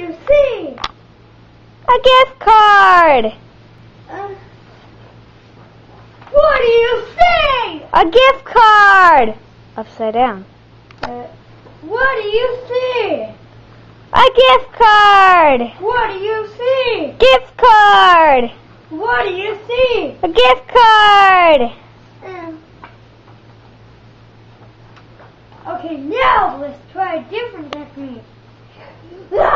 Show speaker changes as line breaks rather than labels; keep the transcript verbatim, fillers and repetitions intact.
you see?
A gift card.
Uh, what do you see?
A gift card. Upside down.
Uh, what do you see?
A gift card.
What do you see?
Gift card.
What do you see?
A gift card.
Um, okay, now let's try a different technique.